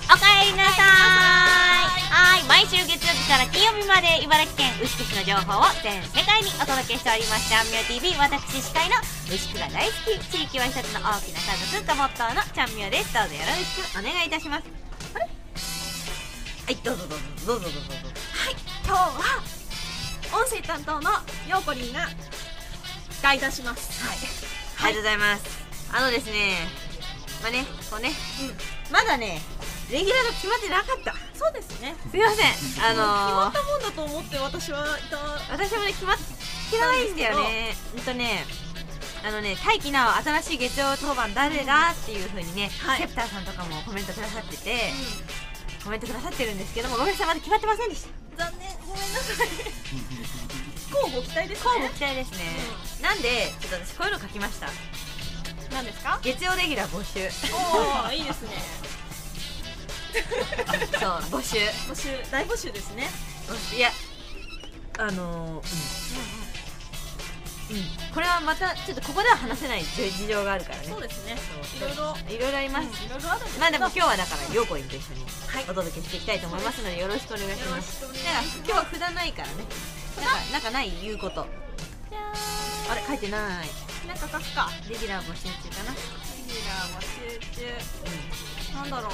おかえりなさい。はい、毎週月曜日から金曜日まで茨城県牛久市の情報を全世界にお届けしておりますちゃんみよ TV。 私司会の牛久が大好き、地域は一つの大きな家族がモットーのちゃんみよです。どうぞよろしくお願いいたします。はい、どうぞどうぞどうぞどうぞ。 はい、今日は音声担当のようこりんが代打します。 はい、ありがとうございます。ですね、まあね、こうね、まだねレギュラーが決まってなかった。 そうですね。 すいません。 決まったもんだと思って私はいた。 私もね決まってないんだよね。大気な新しい月曜当番誰だっていう風にね、セプターさんとかもコメントくださってて、コメントくださってるんですけども、ごめんなさい、まだ決まってませんでした。 残念、ごめんなさい。交互期待ですね。 交互期待ですね。なんでちょっと私こういうの書きました。 何ですか？ 月曜レギュラー募集。 おお、いいですね。 そう、募集大募集ですね。 いや、これはまたちょっとここでは話せない事情があるからね。 そうですね。いろいろあります。 いろいろあるんですけど、 まあでも今日はだからようこりんと一緒にお届けしていきたいと思いますので、よろしくお願いします。だから今日は札ないからね。なんかない言うこと。あれ書いてない。 なんか書くか。 レギュラー募集中かな。 レギュラー募集中。なんだろう。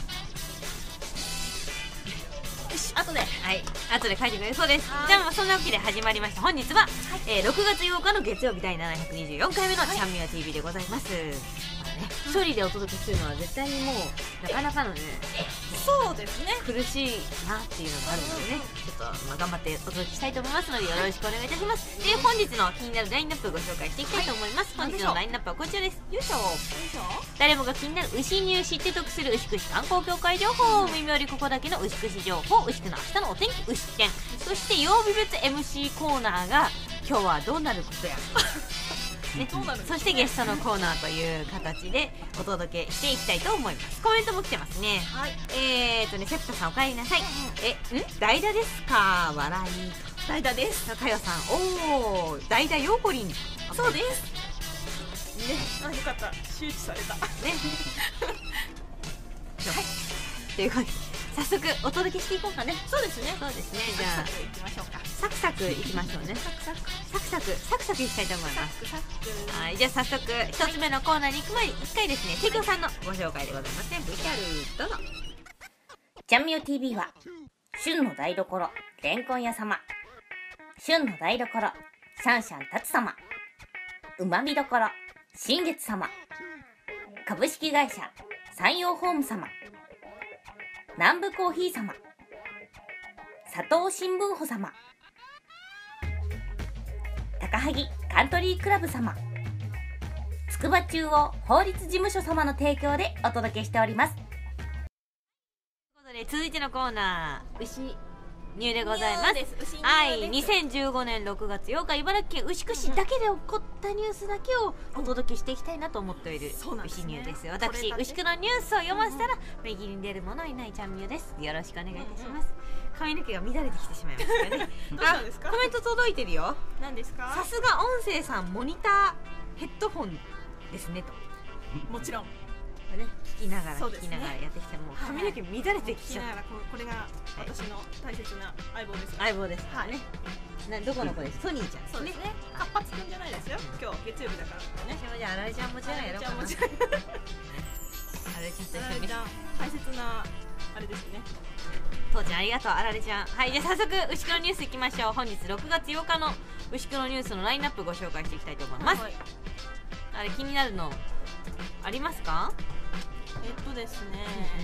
よし、後で。はい、 後で書いてくれるそうです。じゃあそんなわけで始まりました。本日は6月8日の月曜日第724回目のちゃんみよ TV でございます。一人でお届けするのは絶対にもうなかなかのね、 そうですね、 苦しいなっていうのがあるのでね、ちょっと頑張ってお届けしたいと思いますのでよろしくお願いいたします。で、本日の気になるラインナップをご紹介していきたいと思います。本日のラインナップはこちらです。よいしょ。誰もが気になる牛乳知って得する牛久市観光協会情報、耳よりここだけの牛久市情報、牛久の明日のお天気牛県、そして曜日別 MC コーナーが今日はどうなることやね、そしてゲストのコーナーという形でお届けしていきたいと思います。コメントも来てますね。はい、セプタさんお帰りなさい。代打ですか？笑い。 代打です。 かよさん、おお、代打ようこりん。 そうですね。あ、よかった、周知されたね。 はい、ということで早速お届けしていこうかね。 そうですね。 そうですね。じゃあサクサクいきましょうか。 サクサクいきましょうね。サクサクいきたいと思います。はい、じゃあ早速一つ目のコーナーに行く前に一回ですね、提供さんのご紹介でございますね。VTR どうぞ。 ちゃんみよ TV は旬の台所れんこん屋様、旬の台所シャンシャンタツ様、うまみどころ新月様、株式会社山陽ホーム様、南部コーヒー様、佐藤新聞補様、高萩カントリークラブ様、筑波中央法律事務所様の提供でお届けしております。 ということで続いてのコーナー、牛乳でございます。はい、2015年6月8日茨城県牛久市だけで起こったニュースだけをお届けしていきたいなと思っている牛乳です。私牛久のニュースを読ませたら右に出るものいないちゃんみよです。よろしくお願いいたします。髪の毛が乱れてきてしまいましたね。あ、コメント届いてるよ。 何ですか？ さすが音声さんモニターヘッドホンですねと。 もちろんね、聞きながらやってきても髪の毛乱れてきちゃった。 これが私の大切な相棒です。 相棒ですからね。どこの子です？ソニーちゃん。 そうですね。活発くんじゃないですよ。今日月曜日だからね。 じゃああられちゃんもちろんやろうかな。あられちゃんと一緒に。 大切なあれですね。 父ちゃんありがとう、あられちゃん。はい、じゃあ早速牛久のニュースいきましょう。本日6月8日の牛久のニュースのラインナップご紹介していきたいと思います。あれ気になるのありますか？ ですね、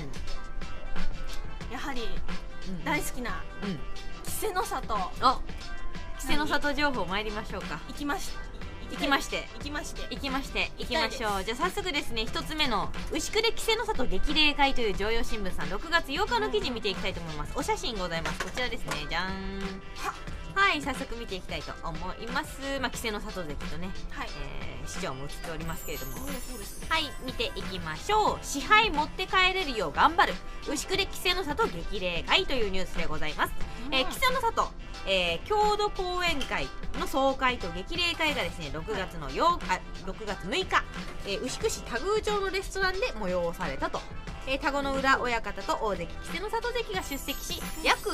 やはり大好きな稀勢の里。 稀勢の里情報参りましょうか。行きましょう。じゃあ早速ですね、一つ目の牛久で稀勢の里激励会という常陽新聞さん6月8日の記事見ていきたいと思います。お写真ございます。こちらですね。じゃーん。はい、早速見ていきたいと思います。稀勢の里関とね、市長も映っておりますけれども、はい、見ていきましょう。支配持って帰れるよう頑張る牛久で稀勢の里激励会というニュースでございます。稀勢の里、郷土講演会の総会と激励会がですね6月6日、牛久市田宮町のレストランで催されたと田子の浦親方と大関稀勢の里関が出席し、約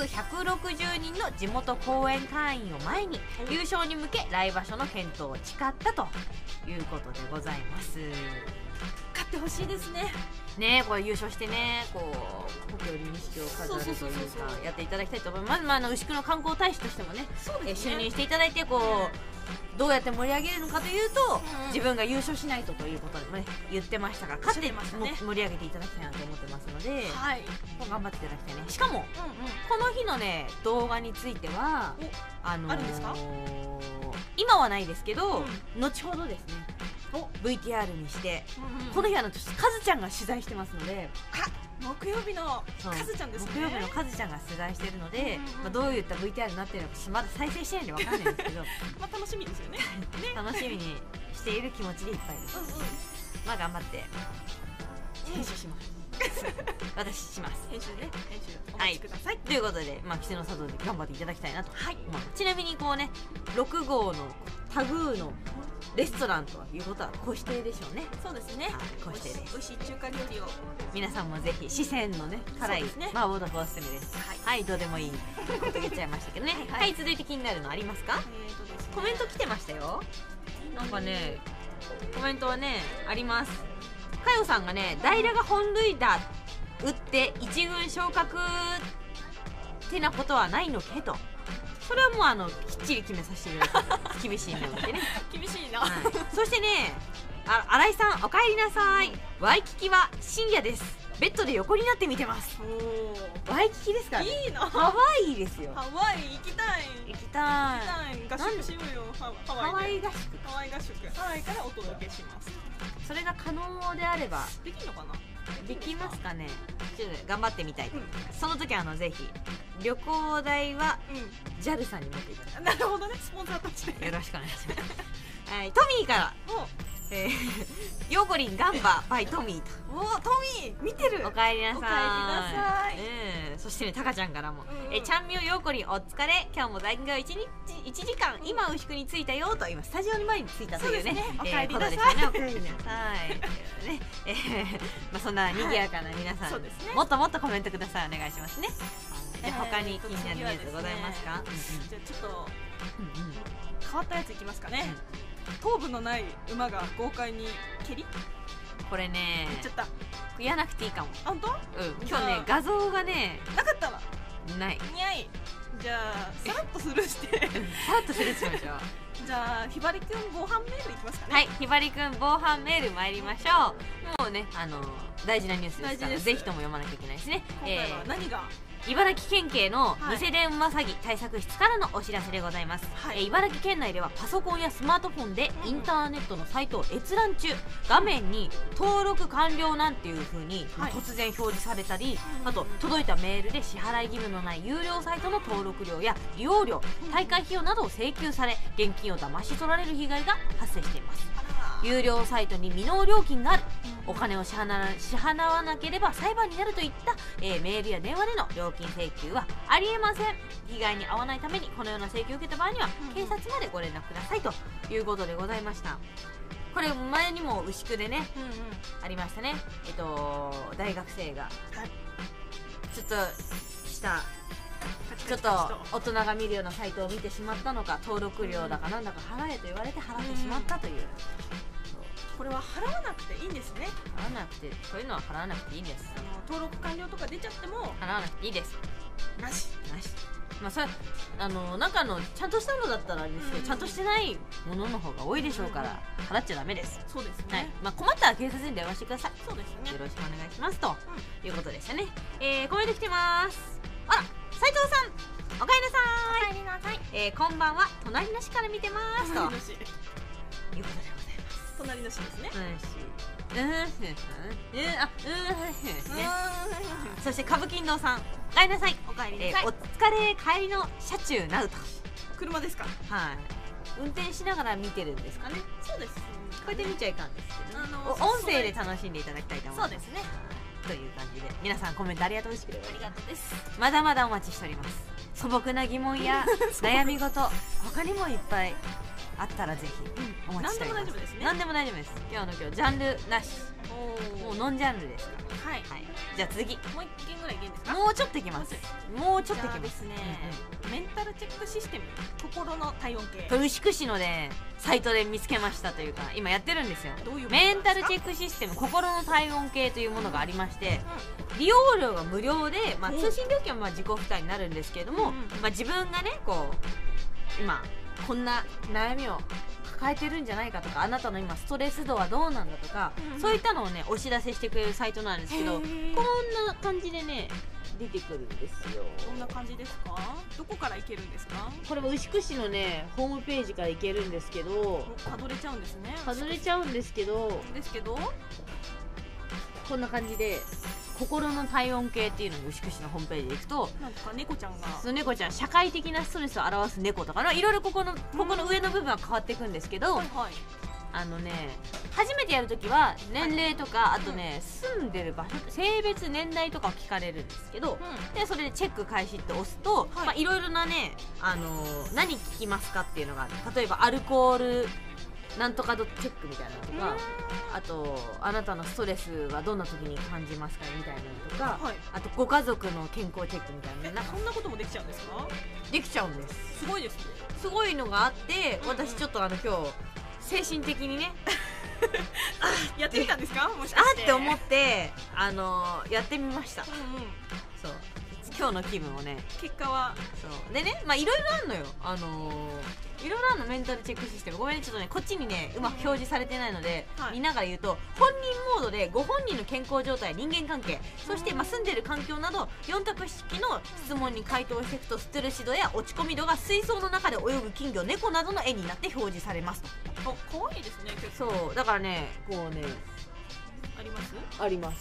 160人の地元後援会員を前に優勝に向け来場所の検討を誓ったということでございます。 勝ってほしいですね。 ね、これ優勝してね、こう故郷に錦を飾るというかやっていただきたいと思います。まず牛久の観光大使としてもね、就任していただいて、こうどうやって盛り上げるのかというと、自分が優勝しないとということでもね言ってましたから、勝って盛り上げていただきたいなと思ってますので、頑張っていただきたいね。しかもこの日のね動画についてはあるんですか？ 今はないですけど、後ほどですねVTR にして、この日はカズちゃんが取材してますので、 木曜日のカズちゃんですね。 木曜日のカズちゃんが取材しているので、どういった VTR になっているのかまだ再生してないんでわかんないんですけど楽しみですよね。 楽しみにしている気持ちでいっぱいです。頑張って編集します私します。 編集お待ちください。 ということで、稀勢の里で頑張っていただきたいなと。ちなみにこうね、6号のタグーのレストランということは個指定でしょうね。 そうですね。 個指定です。 美味しい中華料理を皆さんもぜひ四川のね辛い麻婆豆腐おすすめです。どうでもいいこと言っちゃいましたけどね。続いて気になるのありますか？コメント来てましたよ。なんかねコメントはねあります。かよさんがね、代打が本塁打打って一軍昇格ってなことはないのけと。それはもうきっちり決めさせていただいて厳しいのでね厳しいな、 そしてね、新井さんおかえりなさい。ワイキキは深夜です。ベッドで横になって見てます。ワイキキですからね。 いいな。 ハワイですよ。 ハワイ行きたい。合宿しようよ。ハワイ合宿。ハワイからお届けします。 それが可能であればできるのかな？ できますかね。ちょっと頑張ってみたい。その時はぜひ旅行代は JAL さんに持っていただきなるほどね。スポンサーたちでよろしくお願いします。トミーからヨーゴリンガンババイトミーと。 トミー見てる。 おかえりなさい。 おかえりなさい。 そしてね、タカちゃんからもちゃんみよヨーコリンお疲れ。今日も残業1時間今牛久に着いたよと。今スタジオの前に着いたというねおかえりなさい。 おかえりなさい。そんな賑やかな皆さん、もっともっとコメントください。お願いしますね。じゃあ他に気になるニュースございますか？ じゃあちょっと変わったやついきますかね。頭部のない馬が豪快に蹴り。 これね言っちゃった。 言わなくていいかも。 本当？ 今日ね画像がねなかったわ。 ない。 にゃい。じゃあさらっとスルーしてさらっとスルーしましょう。 じゃあひばりくん防犯メールいきますかね。 はい、ひばりくん防犯メール参りましょう。もうね大事なニュースですからぜひとも読まなきゃいけないですね。 今回は何が？ 茨城県警の偽電話詐欺対策室からのお知らせでございます。茨城県内ではパソコンやスマートフォンでインターネットのサイトを閲覧中、画面に登録完了なんていう風に突然表示されたり、あと届いたメールで支払い義務のない有料サイトの登録料や利用料、大会費用などを請求され現金を騙し取られる被害が発生しています。有料サイトに未納料金がある、お金を支払わなければ裁判になるといった、メールや電話での料金請求はありえません。被害に遭わないためにこのような請求を受けた場合には警察までご連絡くださいということでございました。これ前にも牛久でね、ありましたね。大学生がちょっとしたちょっと大人が見るようなサイトを見てしまったのか、登録料だかなんだか払えと言われて払ってしまったという。 これは払わなくていいんですね。 払わなくて、そういうのは払わなくていいんです。 登録完了とか出ちゃっても払わなくていいです。 なし。 それ中のちゃんとしたのだったらあれですけど、ちゃんとしてないものの方が多いでしょうから払っちゃダメです。 そうですね。 困ったら警察に電話してください。 そうですね。 よろしくお願いしますということでしたね。コメント来てます。あら、斉藤さんおかえりなさい。 おかえりなさい。 こんばんは、隣の市から見てますということでございます。 隣の市ですね。 そして歌舞伎堂さんおかえりなさい。 おかえりなさい。 お疲れ帰りの車中なうと。 車ですか？ はい。運転しながら見てるんですかね。 そうです。 こうやって見ちゃいかんですけど、音声で楽しんでいただきたいと思います。 そうですね。 という感じで皆さんコメントありがとうございます。 ありがとうです。 まだまだお待ちしております。素朴な疑問や悩み事他にもいっぱいあったらぜひお待ちしております。 何でも大丈夫ですね。 何でも大丈夫です。今日ジャンルなし、もうノンジャンルですから。 はい。 じゃあ次、 もう一件ぐらいいけんですか？ もうちょっといきます。もうちょっといきます。 ですね。メンタルチェックシステム、心の体温計。 牛久市のねサイトで見つけましたというか、今やってるんですよ。 どういうメンタルチェックシステム心の体温計というものがありまして、利用料が無料で、通信料金は自己負担になるんですけれども、自分がねこう今こんな悩みを抱えてるんじゃないかとか、あなたの今ストレス度はどうなんだとか、そういったのをねお知らせしてくれるサイトなんですけど、こんな感じでね出てくるんですよ。 こんな感じですか？どこから行けるんですか？ これは牛久市のねホームページから行けるんですけど、 たどれちゃうんですね。 たどれちゃうんですけど、こんな感じで心の体温計っていうのを牛久市のホームページで行くと、 なんか猫ちゃんが、 その猫ちゃん社会的なストレスを表す猫とかいろいろここの上の部分は変わっていくんですけど、初めてやるときは年齢とか、あとね住んでる場所、性別、年代とかを聞かれるんですけど、でそれでチェック開始って押すと、いろいろなね何聞きますかっていうのがある。例えばアルコールなんとかチェックみたいなのとか、あとあなたのストレスはどんな時に感じますかみたいなのとか、あとご家族の健康チェックみたいな、 そんなこともできちゃうんですか？ できちゃうんです。 すごいですね。 すごいのがあって、私ちょっと今日精神的にねやってみたんですか？もしかしてって思ってやってみました。そう今日の気分をね、 結果はそうでね、いろいろあるのよ。いろいろあるの、メンタルチェックシステム。ごめんね、ちょっとねこっちにねうまく表示されてないので、見ながら言うと、本人モードでご本人の健康状態、人間関係、そして住んでる環境など4択式の質問に回答していくと、ストレス度や落ち込み度が水槽の中で泳ぐ金魚、猫などの絵になって表示されますと。 かわいいですね。結構そうだからね、こうねあります？ あります。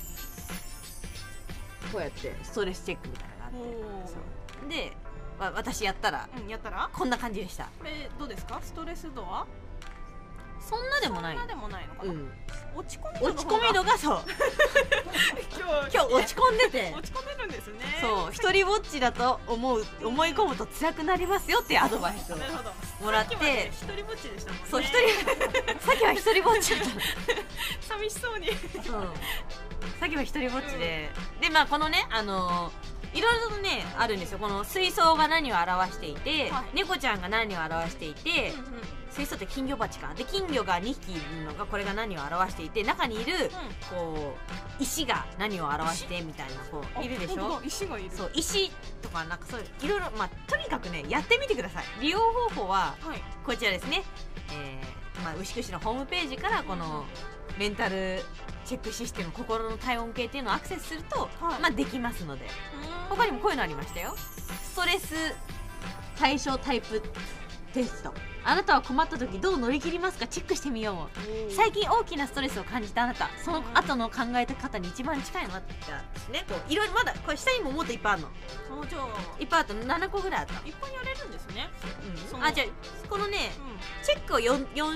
こうやってストレスチェックみたいなのがあって、そうで私やったらこんな感じでした。 どうですか？ストレス度はそんなでもない。 そんなでもないのかな。落ち込み度がそう今日落ち込んでて、 落ち込んでるんですね。 そう、一人ぼっちだと思い込むと辛くなりますよっていうアドバイスをもらって。 一人ぼっちでしたもんね。 そう、さっきは一人ぼっちだった寂しそうに。 そう、さっきは一人ぼっちで、でこのねいろいろとねあるんですよ。この水槽が何を表していて、猫ちゃんが何を表していて、水槽って金魚鉢かで、金魚が2匹いるのがこれが何を表していて、中にいるこう石が何を表してみたいなこういるでしょ。 石がいる。 そう、石とかなんかそういろいろ、とにかくねやってみてください。利用方法はこちらですね。牛久市のホームページからこのメンタルチェックシステム心の体温計っていうのをアクセスすると、できますので、他にもこういうのありましたよ。ストレス対象タイプテスト。あなたは困った時どう乗り切りますか、チェックしてみよう。最近大きなストレスを感じたあなた、その後の考え方に一番近いのはですね、こういろいろまだこれ下にももっといっぱいあるの。いっぱいあった。7個ぐらいあった。 いっぱいやれるんですね。 じゃあこのねチェックを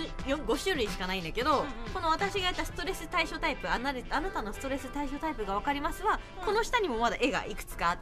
5種類しかないんだけど、この私がやったストレス対象タイプ、あなたのストレス対象タイプが分かりますは、この下にもまだ絵がいくつかあって、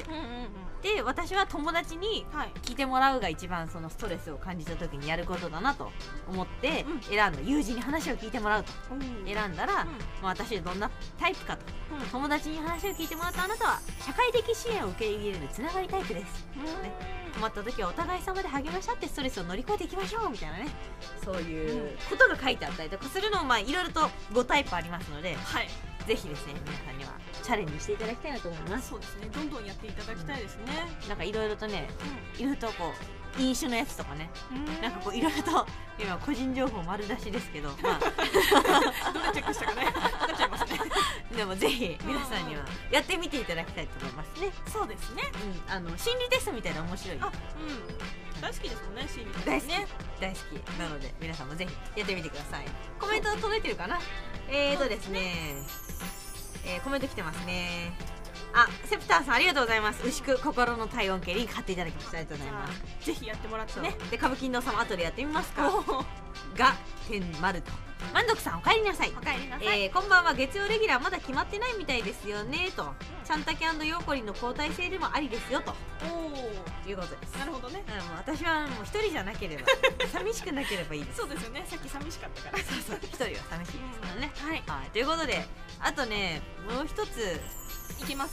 で私は友達に聞いてもらうが一番そのストレスを感じた時にやることだなと思って選んだ。友人に話を聞いてもらうと選んだら、私どんなタイプかと、友達に話を聞いてもらったあなたは社会的支援を受け入れるつながりタイプです、困った時はお互い様で励まし合ってストレスを乗り越えていきましょうみたいなね、そういうことが書いてあったりとかするのもいろいろと5タイプありますので、ぜひですね皆さんにはチャレンジしていただきたいなと思います。 そうですね、どんどんやっていただきたいですね。 なんかいろいろとね、いろいろとこう飲酒のやつとかね、なんかこういろいろと今個人情報丸出しですけど、 どれチェックしたかね分かっちゃいますね。 でもぜひ皆さんにはやってみていただきたいと思いますね。 そうですね。 心理テストみたいな面白い。 大好きですもんね、心理テスト。 大好き大好きなので皆さんもぜひやってみてください。コメント届いてるかな。ですね、コメント来てますね。 あ、セプターさんありがとうございます。牛久心の体温計に買っていただきました。ありがとうございます。 ぜひやってもらってね。 で、歌舞伎のさんも後でやってみますか。 おーが天丸と満足さんお帰りなさい。 お帰りなさい。 こんばんは。月曜レギュラーまだ決まってないみたいですよねと。ちゃんたけ&ヨーコリンの交代制でもありですよとおいうことです。 お、なるほどね。 もう私はもう一人じゃなければ寂しくなければいいです。 そうですよね。さっき寂しかったから。 そうそう、一人は寂しいですからね。 はい。 はい、ということで、あとね、もう一ついけます？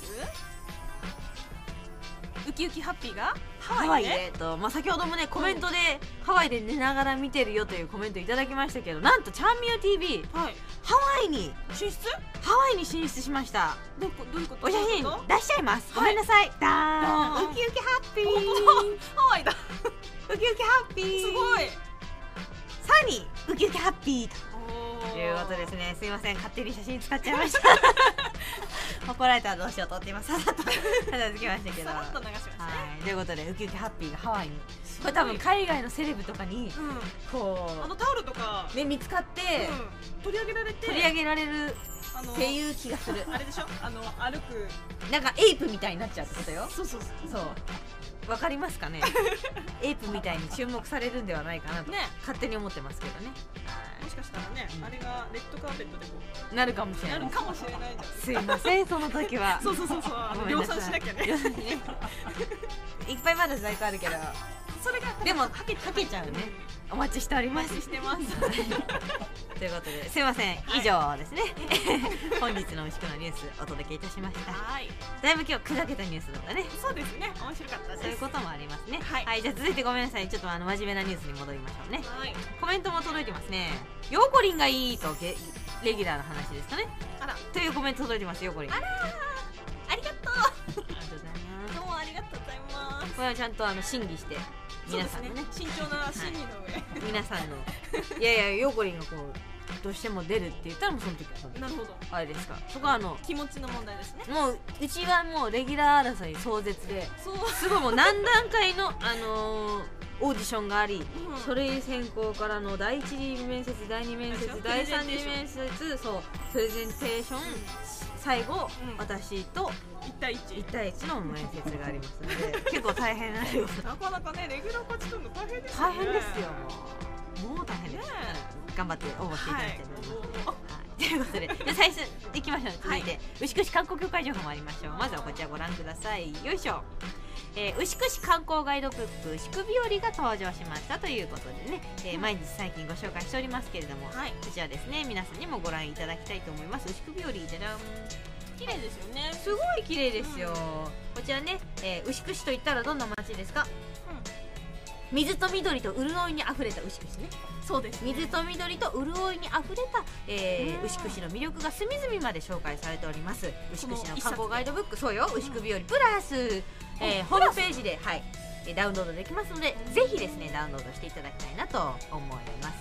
ウキウキハッピーがハワイでまあ、先ほどもねコメントでハワイで寝ながら見てるよというコメントいただきましたけど、なんとチャンミオ TV はい。 ハワイに進出？ 進出しました。 どういうこと？ お写真どういうこ出しちゃいます。ごめんなさい。ダーン。ウキウキハッピー。 とハワイだ。 ウキウキハッピー。 すごい。 さらにウキウキハッピーとおいうことですね。すいません、勝手に写真使っちゃいました怒られたらどうしようと思って今ささっと片付けましたけど、 さらっと流しましたね。 はい、ということでウキウキハッピーがハワイに、これ多分海外のセレブとかにこあのタオルとか、 うね見つかって取り上げられて、 取り上げられるあのっていう気がする。 あれでしょ、歩く、 なんかエイプみたいになっちゃうってことよ。 そうそうそうそうわかりますかねエイプみたいに注目されるんではないかなとね。 勝手に思ってますけどね。 もしかしたらね、あれがレッドカーペットでこなるかもしうれない。 なるかもしれないじゃん。 すいません、その時はそうそうそうそう、量ごめんなさい産しなきゃね。 量産ねいっぱいまだ在庫あるけど、 それがでもかけちゃうね。お待ちしておりおます待ちしてます。 ということですいません、以上ですね本日の牛久のニュースお届けいたしました。 はい。 だいぶ今日砕けたニュースだったね。 そうですね。面白かったです。 そういうこともありますね。 はいじゃあ続いてごめんなさい、ちょっと真面目なニュースに戻りましょうね。 はい。 コメントも届いてますね。ヨーコリンがいいとレギュラーの話ですかねあら、 というコメント届いてます。ヨーコリンあありがとう。 りがとうございます。 どうもありがとうございます。 これはちゃんと審議して皆さんのね慎重な審議の上。 皆さんのいやいやヨーコリンがこうどうしても出るって言ったらもうその時はその時なるほど。 あれですか。そこは気持ちの問題ですね。 もううちはもうレギュラー争い壮絶で、 そう。 すごいもう何段階のオーディションがあり、 うん書類選考からの第一次面接、第二面接、第三次面接、そうプレゼンテーション、最後、私と 1対1。 1対1の面接がありますので結構大変なよ。 なかなかね、レギュラー勝ち取るの大変ですよね。 大変ですよ。もう大変です。 ね頑張って応募していただきたいと思います。 はということで、じゃあ最初いきましょう。続いて、牛久市観光協会情報もありましょう。まずはこちらご覧ください。よいしょ。牛久市観光ガイドブック牛久日和が登場しましたということでね、毎日最近ご紹介しておりますけれども、 はい。 こちらですね、皆さんにもご覧いただきたいと思います。牛久日和じゃじゃん。 綺麗ですよね。 すごい綺麗ですよ。こちらね、牛久市といったらどんな街ですか？水と緑と潤いにあふれた牛久市ね。 そうです。 水と緑と潤いにあふれた、牛久市の魅力が隅々まで紹介されております。牛久市の観光ガイドブック、そうよ、牛久日和プラス、ホームページで、はい、ダウンロードできますので、ぜひですねダウンロードしていただきたいなと思います。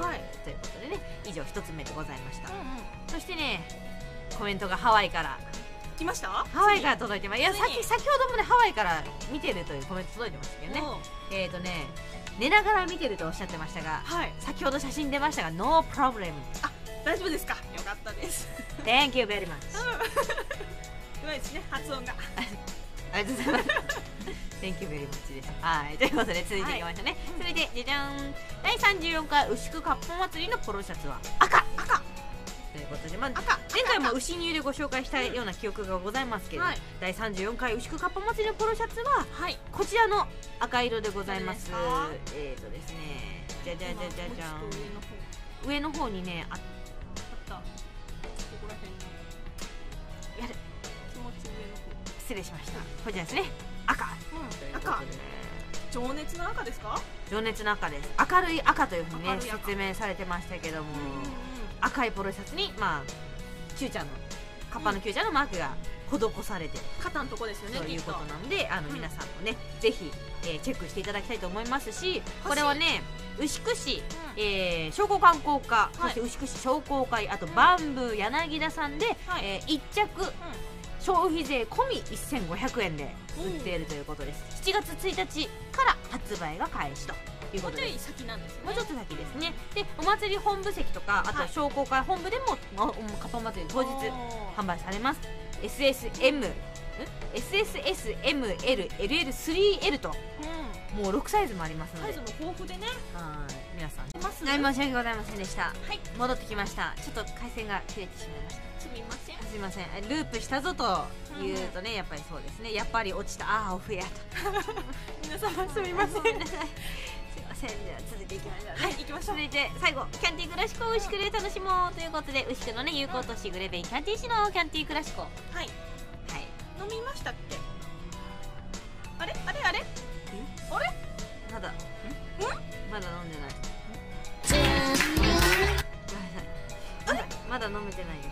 はい。 ということでね、以上一つ目でございました。そしてね、コメントがハワイから来ました？ ハワイから届いてます。いや、 ついに先ほどもねハワイから見てるというコメント届いてましたけどね。 おう寝ながら見てるとおっしゃってましたが、 はい。 先ほど写真出ましたが No problem。 大丈夫ですか？よかったです。 Thank you very much。 うまいですね、発音が。 ありがとうございます。Thank you very much です。はい、ということで続いていきましょうね。続いてじゃじゃん、第34回牛久かっぽ祭りのポロシャツは赤ということで、まあ、前回も牛乳でご紹介したような記憶がございますけれども、 はい、 第34回牛久かっぽ祭りのポロシャツは、 はい、 こちらの赤色でございます。 どですね、じゃじゃじゃじゃじゃん、 もうちょっと上の方にねあった。ここら辺にやる、 気持ち上の方。 失礼しました。こちらですね、赤、 赤、情熱の赤ですか？ 情熱の赤です。明るい赤というふうにね明るい赤説明されてましたけども、赤いポロシャツにまあキューちゃんのカッパのキューちゃんのマークが施されてる肩のとこですよね。 ということきっなので、皆さんもねぜひ、チェックしていただきたいと思いますし、これはね牛久市、商工観光課、そして牛久市商工会、あとバンブー柳田さんで、1着消費税込み1500円で売っているということです。7月1日から発売が開始ということです。 先なんですね。 もうちょっと先ですね。で、お祭り本部席とか、あと商工会本部でも、かっぱ祭り当日販売されます。SSM、 SSSMLLL3L ともう6サイズもありますので、 サイズも豊富でね。 はい皆さんます申し訳ございませんでした。 はい戻ってきました。ちょっと回線が切れてしまいました。 すみません。 すいません。ループしたぞと言うとね、やっぱりそうですね。やっぱり落ちた。ああオフやと。 皆様すみません。 ごめんなさい。すいません。では続いていきましょうね。 はい、行きましょう。 続いて最後キャンティークラシコを牛久で楽しもうということで、牛久のね有効都市グレベイキャンティー市のキャンティークラシコ。はい。 飲みましたっけ？あれ？あれ？あれ？ まだまだ飲んでない。まだ飲めてないです。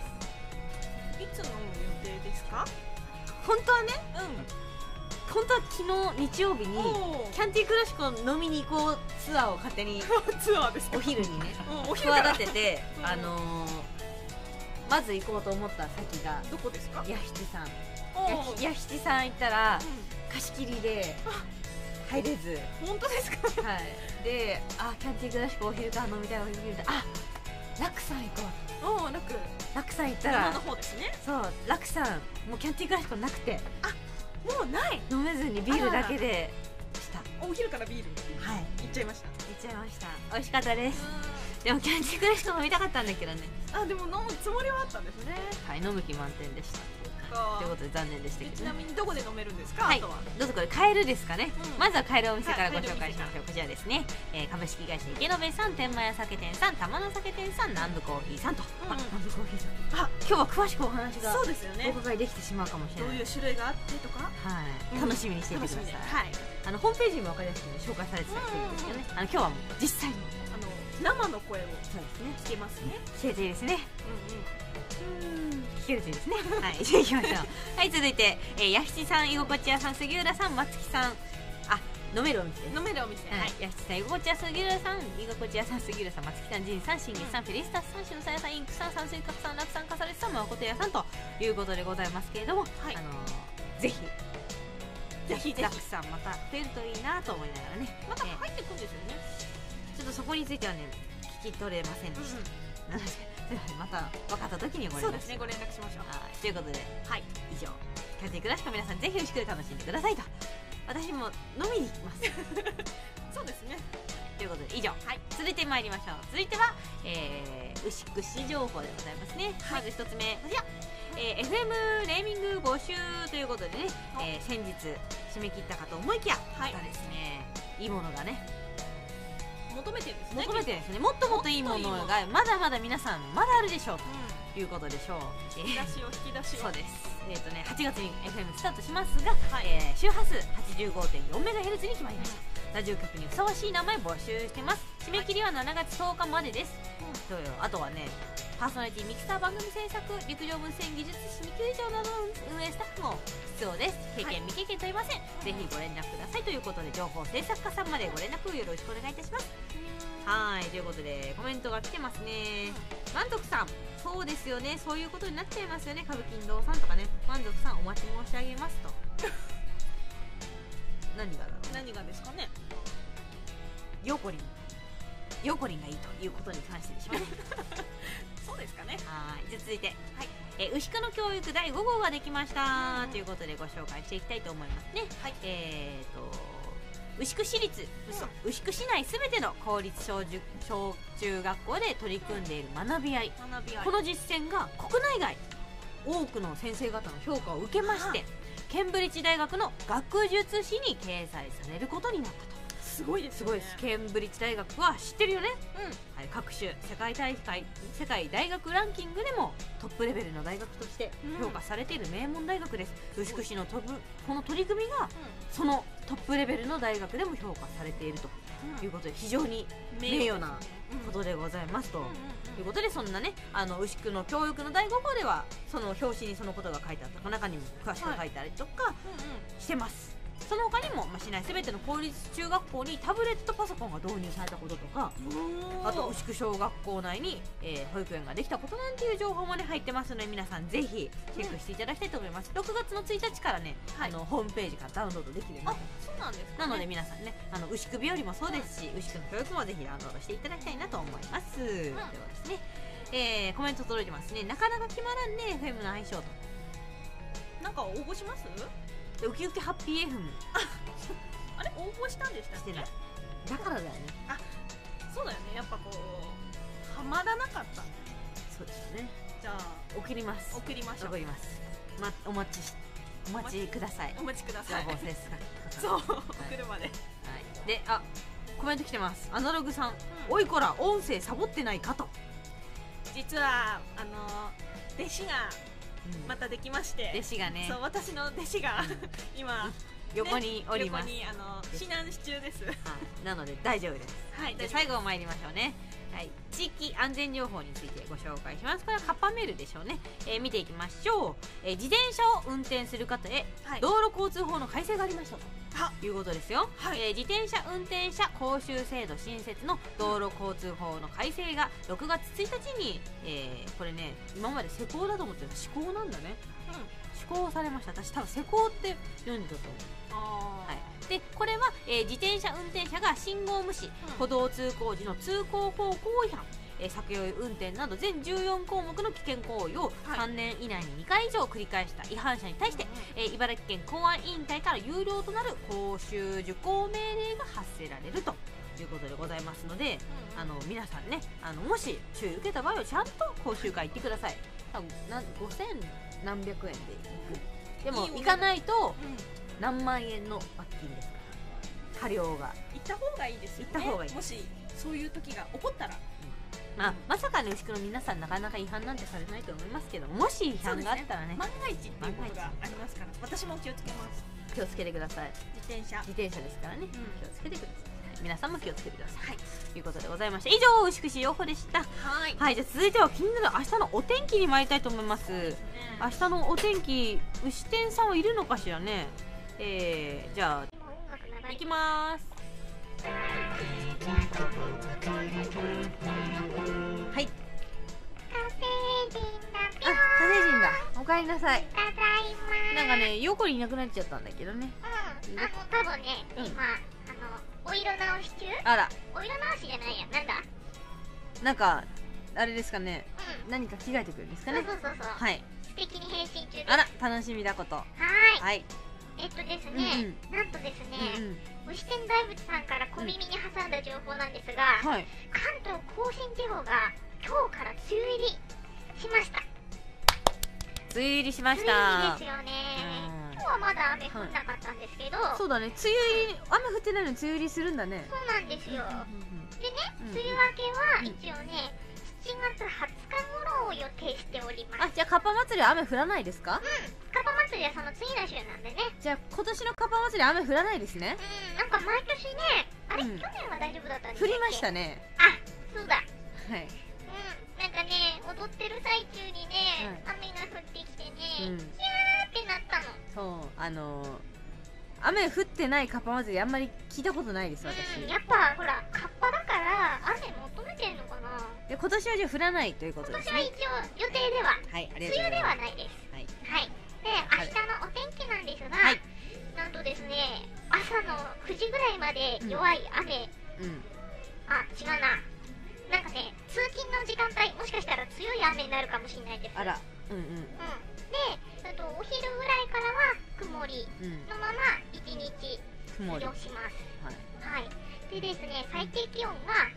いつ飲む予定ですか？ 本当はね、 う本当は昨日日曜日にん。おキャンティークラシコ飲みに行こうツアーを勝手にツアーですか？ お昼にねお昼から企てて、 うんまず行こうと思った先がどこですか？ 弥七さん。 おー弥七さん行ったら貸し切りで入れず、 本当ですか？ はい、でキャンティークラシコお昼から飲みたいラクさん行こう。 おお、楽。 ラクさん行ったら山の方ですね。 そうラクさんもうキャンティークラシコなくてもうない。 飲めずにビールだけでした。 お昼からビールはい行っちゃいました。 行っちゃいました。美味しかったです。でもキャンティークラシコ飲みたかったんだけどね。 でも飲むつもりはあったんですね。 はい飲む気満点でしたということで残念でしたけどね。 ちなみにどこで飲めるんですか？ はいあとは。 どうぞこれ買えるですかね、 うんまずは買えるお店からごはい紹介しましょう。こちらですね、株式会社池延さん、天満屋酒店さん、玉の酒店さん、南部コーヒーさんと、 うん南部コーヒーさん今日は詳しくお話がそうですよねお。伺いできてしまうかもしれない。 どういう種類があってとか。 はいうん楽しみにしていてください。 はい。 ホームページにも分かりやすく、ね、紹介されてたりするんですけどね、今日はもう実際に生の声をそうですね聞けますね。 聞けていいですね。 うん聞けるといいですね。はいじゃあ行きましょう。はい続いて弥七さん、居心地屋さん、杉浦さん、松木さん、飲めるお店です。 飲めるお店。 はい、弥七さん、居心地屋杉浦さん、居心地屋さん、杉浦さん、松木さん、仁さん、新月さん、フェリスタスさん、篠さやさん、インクさん、山水閣さん、楽さん、笠列さん、誠屋さんということでございますけれども、 はいぜひぜひぜひ楽さんまた増えるといいなと思いながらね、 また入ってくんですよね。 ちょっとそこについてはね聞き取れませんでした。なのでまた分かった時にご連絡します。 そうですね。ご連絡しましょう。 はいということではい。 以上キャンティークラシコ皆さんぜひ牛久で楽しんでくださいと。私も飲みに行きますそうですね。 ということで以上、続いてまいりましょう。続いては、牛久市情報でございますね、まず一つ目こちら、FM ネーミング募集ということでね、先日締め切ったかと思いきや、またですねいいものがね求めてるんですね。 求めてるんですね。もっともっといいものがまだまだ皆さんまだあるでしょうということでしょう。 引き出しを引き出しを。 そうです。8月に FM スタートしますが、 はい周波数 85.4MHz に決まりました。ラジオ局にふさわしい名前募集してます。締め切りは7月10日までです。そうよ。あとはね、パーソナリティ、ミキサー、番組制作、陸上分析技術、新球場などの運営スタッフも必要です。経験未経験問いません。ぜひご連絡くださいということで、情報制作家さんまでご連絡よろしくお願いいたします。はい、ということでコメントが来てますね。満足さん、そうですよね、そういうことになっちゃいますよね。歌舞伎堂さんとかね、満足さんお待ち申し上げますと何がだろう、 何がですかね。 ヨーコリンがいいということに関してでしょうねそうですかね。 はい、じゃあ続いて、牛久の教育第5号ができましたということでご紹介していきたいと思いますね。牛久市立、牛久市内すべての公立小中学校で取り組んでいる学び合い、この実践が国内外多くの先生方の評価を受けまして、ケンブリッジ大学の学術誌に掲載されることになったと。 すごいですよね。 すごいです。ケンブリッジ大学は知ってるよね。はい、各種世界大学ランキングでもトップレベルの大学として評価されている名門大学です。牛久市のこの取り組みがそのトップレベルの大学でも評価されているということで、非常に名誉なことでございますということで、そんなね牛久の教育の第5号ではその表紙にそのことが書いてあった、中にも詳しく書いてありとかしてます。その他にも、市内すべての公立中学校にタブレットパソコンが導入されたこととか、あと牛久小学校内に、保育園ができたことなんていう情報もね入ってますので、皆さんぜひチェックしていただきたいと思います。6月の1日からね、ホームページからダウンロードできるようになってます。 そうなんですかね。 なので皆さんね、牛久日和もそうですし、牛久の教育もぜひダウンロードしていただきたいなと思います。ではですね、コメント届いてますね。なかなか決まらんね FM の相性と。 なんか応募します？ ウキウキハッピー FM あれ応募したんでしたっけ？ してない。だからだよね。 そうだよね、やっぱこうはまらなかった。 そうですね。 じゃあ送ります。 送りましょう。 送ります。お待ちください。 お待ちください。 情報接そう、送るまで。 はい。で、コメント来てます。アナログさん、 うんおいこら音声サボってないかと。 実は弟子がまたできまして、 弟子がねそう、私の弟子が今横におります。 横に避難中です。 はいなので大丈夫です。 はい。 で最後参りましょうね。はい、地域安全情報についてご紹介します。これはカッパメールでしょうね。見ていきましょう。自転車を運転する方へ、 はい道路交通法の改正がありましたということですよ。 はい自転車運転者講習制度新設の道路交通法の改正が6月1日に、これね今まで施行だと思ってる施行なんだね。施行されました。私多分施行って読んでたと思う。はい、でこれは、自転車運転者が信号無視、歩道通行時の通行方向違反、酒酔い運転など全14項目の危険行為を3年以内に2回以上繰り返した違反者に対して、茨城県公安委員会から有料となる講習受講命令が発せられるということでございますので、皆さんねもし注意受けた場合はちゃんと講習会行ってください。多分5000何百円で行く。でも行かないと何万円の罰金ですから過料が。 行った方がいいですよね。 行った方がいい。 もしそういう時が起こったら、 まさかね牛久の皆さんなかなか違反なんてされないと思いますけど、もし違反があったらね万が一っていうことがありますから、私も気をつけます。 気をつけてください。 自転車ですからね、気をつけてください。皆さんも気をつけてください。 はい、 ということでございました。以上牛久市予報でした。はい、じゃあ続いては気になる明日のお天気に参りたいと思います。明日のお天気、牛店さんはいるのかしらね。じゃあ行きまーす。はい。火星人だ。おかえりなさい。なんかね、横にいなくなっちゃったんだけどね。 多分ね、今お色直し中？ あら。 お色直しじゃないや、なんだ？ なんかあれですかね。何か着替えてくるんですかね。 そう。 はい。 素敵に変身中です。 あら、楽しみだこと。はい。 ですね、なんとですね、牛天大仏さんから小耳に挟んだ情報なんですが、関東甲信地方が今日から梅雨入りしました。 梅雨入りしました。 梅雨入りですよね。今日はまだ雨降んなかったんですけど、 そうだね、梅雨入り、雨降ってないのに梅雨入りするんだね。 そうなんですよ。でね、梅雨明けは一応ね、7月20日頃を予定しております。 じゃあカッパ祭りは雨降らないですか？ カッパ祭りはその次の週なんでね。 じゃあ今年のカッパ祭りは雨降らないですね。 なんか毎年ね、あれ、去年は大丈夫だったんですか？ 降りましたね。 そうだ。 はい。 なんかね、踊ってる最中にね、雨が降ってきてね、キャーってなったの。 そう、雨降ってないカッパ祭りあんまり聞いたことないです、私。 やっぱほらカッパだから雨求めてんのかな。 で今年はじゃあ降らないということですね。 今年は一応予定では、梅雨ではないです。 はい。 で、明日のお天気なんですが、なんとですね、朝の9時ぐらいまで弱い雨、違うな、なんかね、通勤の時間帯、もしかしたら強い雨になるかもしれないです。 あら、 で、お昼ぐらいからは曇りのまま一日過ごします。はい。でですね、最低気温が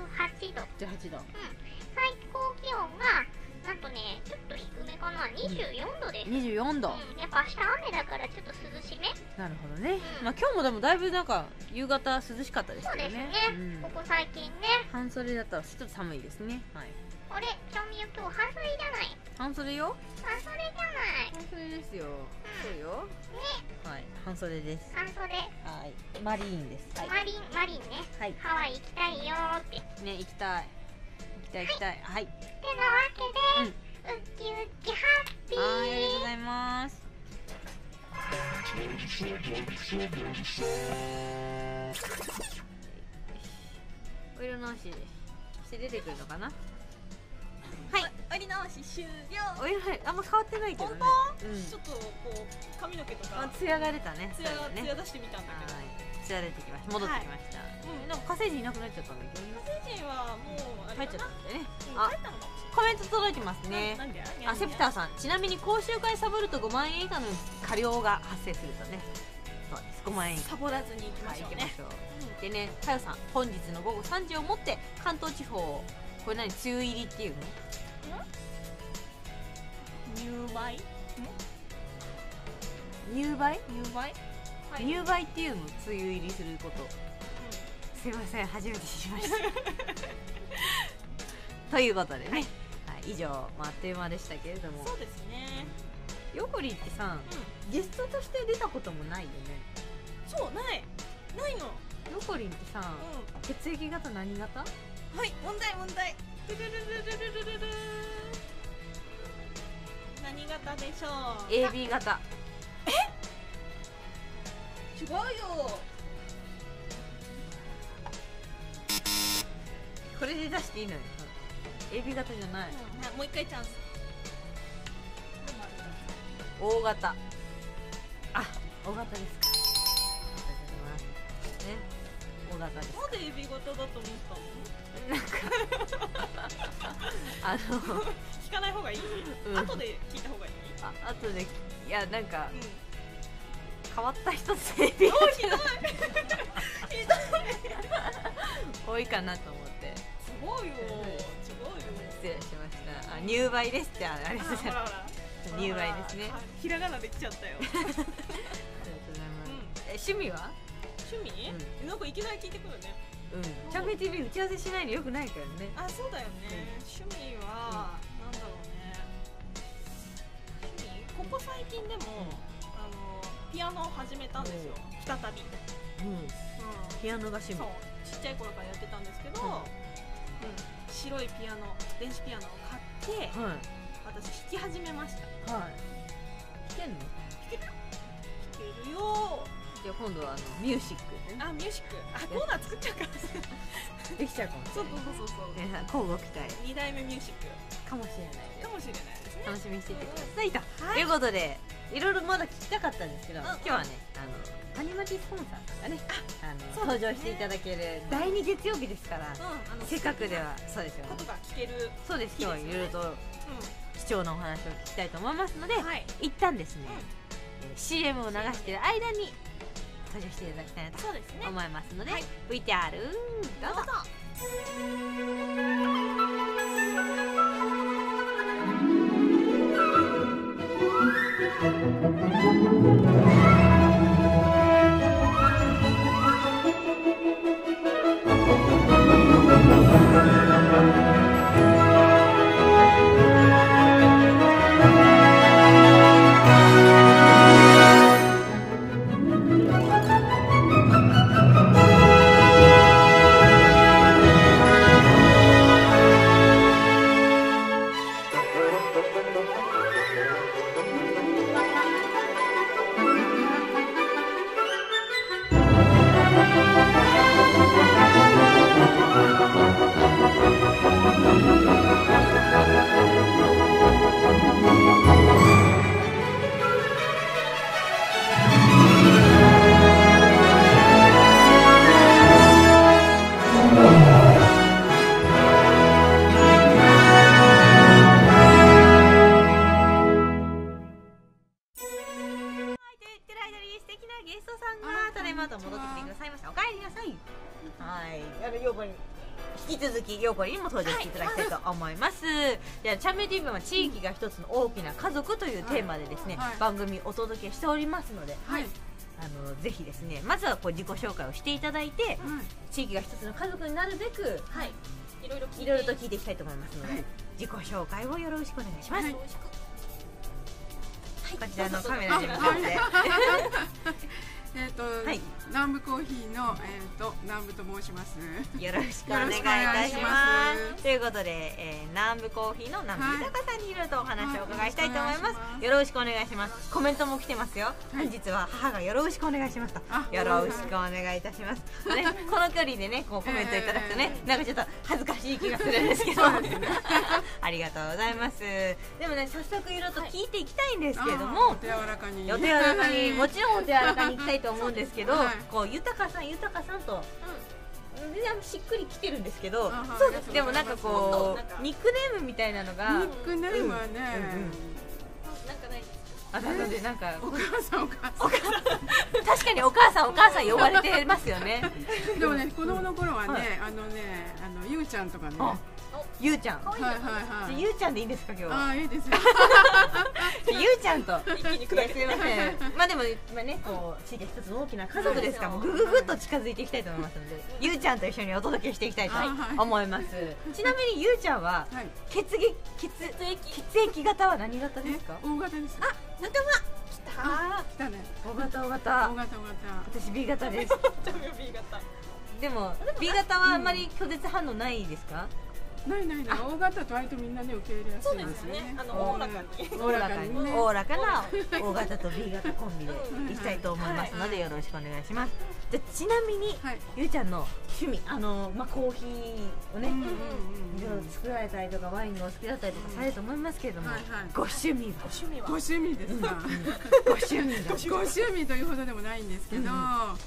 18度。最高気温がなんとね、ちょっと低めかな、24度です。 24度。 やっぱ明日雨だからちょっと涼しめ。 なるほどね。今日もでもだいぶなんか夕方涼しかったですよね。 そうですね。ここ最近ね。 半袖だったらちょっと寒いですね。はい。 あれ、ちゃんみゆ今日半袖じゃない？ 半袖よ。 半袖じゃない。 半袖ですよ。そうよ。ね。はい。半袖です。 半袖。 はい。マリーンです。 マリンね。はい。ハワイ行きたいよーって。 ね、行きたい。はい。 ってなわけで、ウッキウッキハッピー。 ありがとうございます。お色直しして出てくるのかな。はい、 お色直し終了。 お色直しあんま変わってないけどね。 ちょっとこう髪の毛とかツヤが出たね。 ツヤ出してみたんだけど、 ツが出てきました。戻ってきました。なんか火星人いなくなっちゃったんだけど。 火星人はもう帰っちゃったんだよね。 帰ったのかも。 コメント届いてますね。 なんで？ セプターさん、ちなみに講習会サボると5万円以下の過料が発生するとね。そうです。5万円以下。 サボらずに行きましょうね。 でね、かよさん、本日の午後3時をもって関東地方、これ何、梅雨入りっていうの？ 入梅？ 入梅？入梅っていうの、梅雨入りすること。すいません、初めて知りました。ということでね、以上、あっという間でしたけれども。 そうですね。 ヨコリってさ、ゲストとして出たこともないよね。 そう、ないの。 ヨコリンってさ、血液型何型？ はい、問題。何型でしょう？ AB 型。 違うよ。 これで出していいのよ。AB 型じゃない。 もう一回チャンス。 O 型。あ、O 型ですか。ね、O 型です。 なんで AB 型だと思ったの？ なんか聞かない方がいい？後で聞いた方がいい？ 後で、いや、なんか変わった人って AB 型。ひどい。多いかなと思って。 すごいよ。 失礼しました。入梅ですって、ありがとうございます。入梅ですね。 ひらがなできちゃったよ。 ありがとうございます。趣味は？ 趣味？なんかいきなり聞いてくるね。 チャンピオン TV 打ち合わせしないでよくないからね。 あ、そうだよね。趣味はなんだろうね。趣味？ここ最近でもピアノを始めたんですよ。再び。 ピアノが趣味。 ちっちゃい頃からやってたんですけど、白いピアノ、電子ピアノを買って、私弾き始めました。 弾けるの？ 弾けるよ。 じゃあ今度はミュージックね。 ミュージック。コーナー作っちゃうからできちゃうかもしれない。 そう。 皆さん交互期待。 2代目ミュージックかもしれないです。 ね。 楽しみにしていてくださいと。ということで、いろいろまだ聞きたかったんですけど、今日はね、アニマティスポンサーさんがね、登場していただける第2月曜日ですから、せっかくでは、そうですよね。 ことが聞ける。 そうです。今日はいろいろと貴重なお話を聞きたいと思いますので、一旦ですね、CM を流している間に登場していただきたいなと思いますので、VTR どうぞ。引き続きヨーコリにも登場していただきたいと思います。じゃあチャンネル TV は地域が一つの大きな家族というテーマでですね、番組お届けしておりますので、ぜひですね、まずはこう自己紹介をしていただいて、地域が一つの家族になるべく、いろいろと聞いていきたいと思いますので、自己紹介をよろしくお願いします。こちらのカメラで向かって。 南部コーヒーの南部と申します。 よろしくお願いいたします。ということで、南部コーヒーの南部豊さんにいろいろとお話をお伺いしたいと思います。よろしくお願いします。コメントも来てますよ。本日は母がよろしくお願いしますと。よろしくお願いいたします。ね、この距離でね、こうコメントいただくとね、なんかちょっと恥ずかしい気がするんですけど。ありがとうございます。でもね、早速いろいろと聞いていきたいんですけれども、 お手柔らかに。 お手柔らかに、もちろんお手柔らかにいきたいと思うんですけど、 こう豊さんと全然しっくりきてるんですけど、 そうです。 でもなんかこうニックネームみたいなのがニックネームはね、 なんかない。 あ、なのでなんかお母さん確かにお母さん呼ばれてますよね。 でもね、子供の頃はね、ゆうちゃんとかね、 ゆうちゃん、 はいはいはい。 ゆうちゃんでいいんですか今日は。 あ、いいですよ。 ゆうちゃんと一気に砕けてすいません。まあでもまあね、こう地域一つの大きな家族ですから、もうぐぐぐっと近づいていきたいと思いますので、ゆうちゃんと一緒にお届けしていきたいと思います。ちなみにゆうちゃんは血液型は何型ですか？ 大型です。 あ、仲間。 来たね。 大型。 大型。 私 B 型です。 ジャミオ B 型。 でも B 型はあんまり拒絶反応ないですか？ ない。大型と割とみんなね受け入れやすそういですよねですね。おおらかに。 おおらかな大型と B 型コンビでいきたいと思いますのでよろしくお願いします。じゃちなみにゆうちゃんの趣味まあコーヒーをね作られたりとかワインがお好きだったりとかされると思いますけれども、ご趣味ですか？ ご趣味というほどでもないんですけど、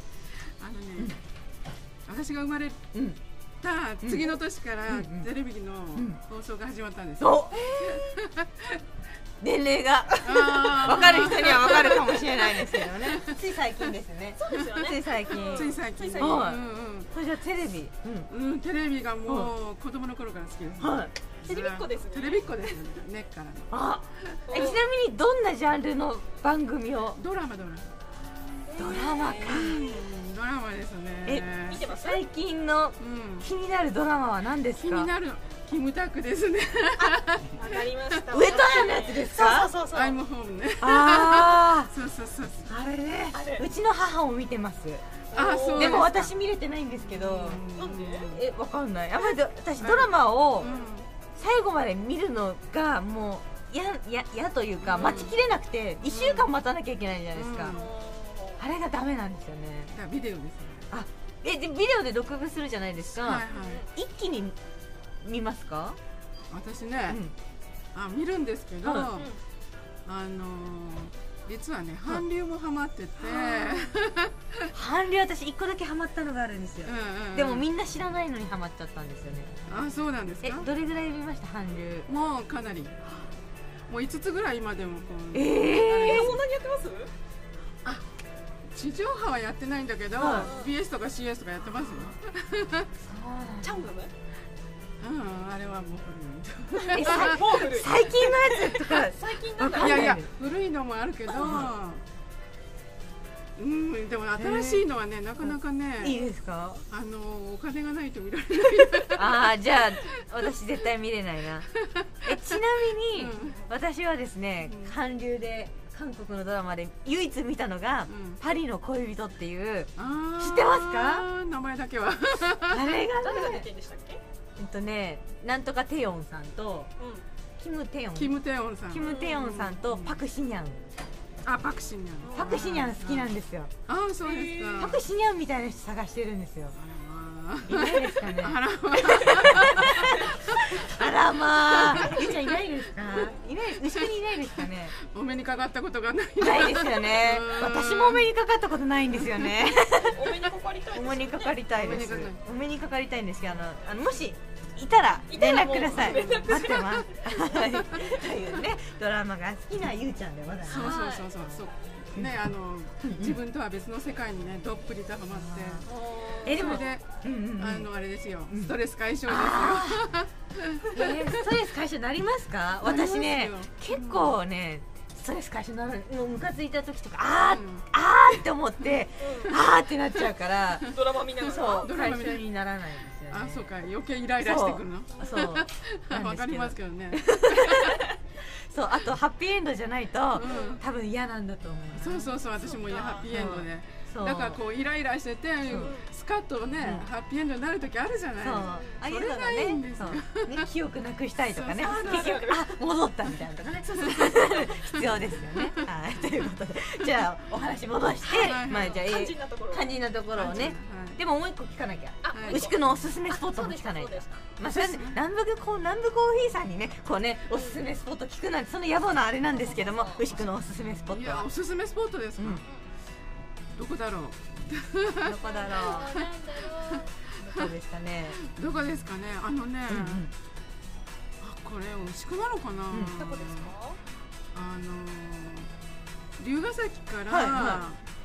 私が生まれた次の年からテレビの放送が始まったんですよ。 年齢が分かる人には分かるかもしれないですけどね。つい最近ですね。 そうですよね。 つい最近。 それじゃテレビ。 テレビがもう子供の頃から好きです。 はい。 テレビっ子ですね。 テレビっ子ですね。根っからの。 あ、ちなみにどんなジャンルの番組を？ ドラマか。 ドラマですね。 見てます？ 最近の気になるドラマは何ですか？ 気になるキムタクですね。 わかりました。 上戸彩のやつですか？ そう。 アイムホームね。 ああ。 そう。 あれね。うちの母も見てます。 あ、そう。 でも私見れてないんですけど。 なんで？ わかんない。あんまり私ドラマを最後まで見るのがもう嫌というか待ちきれなくて1週間待たなきゃいけないじゃないですか。あれがダメなんですよね。 ビデオですね。 あ、でビデオで録画するじゃないですか。一気に見ますか？ 私ね、見るんですけど、実はね韓流もハマってて、 韓流私1個だけハマったのがあるんですよ。でもみんな知らないのにハマっちゃったんですよね。 あ、そうなんですか？ どれぐらい見ました韓流？ もうかなり、もう5つぐらい今でもこう。 そんなにやってます？ 地上波はやってないんだけど、BS とか CS とかやってますよ。 チャングム？ あれはもう古い。 最近のやつとか最近なんだ。 いや古いのもあるけど、でも新しいのはねなかなかね。 いいですか？ お金がないと見られない。 ああ、じゃあ私絶対見れないな。ちなみに私はですね、韓流で韓国のドラマで唯一見たのがパリの恋人っていう、知ってますか？ 名前だけは。 あれが誰が出てるんでしたっけ？ なんとかテヨンさんとキムテヨンさんとパクシニャン。 パクシニャン。 パクシニャン好きなんですよ。 そうですか。 パクシニャンみたいな人探してるんですよ。いないですかね。あらまあ、ゆうちゃんいないですか？牛久にいないですかね。 お目にかかったことがない。 ないですよね。私もお目にかかったことないんですよね。 お目にかかりたい。 お目にかかりたいです。お目にかかりたいんですけど、もしいたら連絡ください。待ってます。というね、ドラマが好きなゆうちゃんでございます。 そう。ね、自分とは別の世界にねどっぷりとハマって、 でもそれであれですよ、ストレス解消ですよ。ストレス解消になりますか？私ね結構ねストレス解消になる。もうムカついた時とかあーって思ってってなっちゃうから、 ドラマ見ながらそう解消にならないんですよね。 そうか、余計イライラしてくるの。 そうわかりますけどね。 そう、あとハッピーエンドじゃないと多分嫌なんだと思う。 そう、私もハッピーエンドで、だからこうイライラしててスカッとねハッピーエンドになる時あるじゃない。それがいいんですよ。 記憶なくしたいとかね、結局戻ったみたいなとかね、必要ですよね。はい、ということでじゃあお話戻して、まあじゃあ肝心なところをね。でももう一個聞かなきゃ。牛久のおすすめスポットも聞かないと。まあそれ南部コーヒーさんにねこうねおすすめスポット聞くなんてその野暮なあれなんですけども、牛久のおすすめスポットは。 おすすめスポットですか？どこだろう。 どこだろう。どこですかね。 どこですかね。あ、これ牛久なのかな。 どこですか？ 龍ヶ崎から